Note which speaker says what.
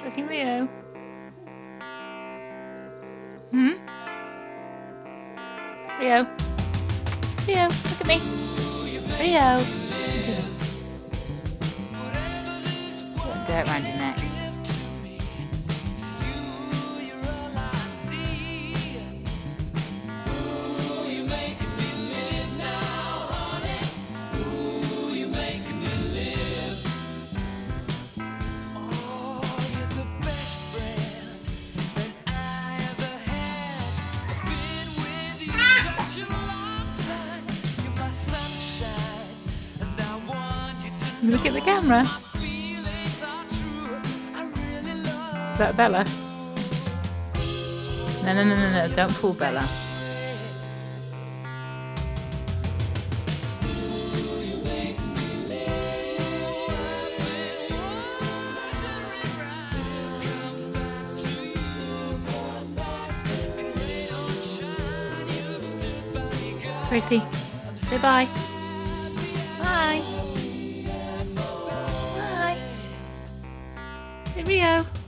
Speaker 1: Looking Rio. Hmm? Rio. Rio, look at me. Rio. Got dirt around your neck. Look at the camera. Is that Bella? No, don't pull Bella. Gracie, say bye. Bye. Bye. Hey, Rio.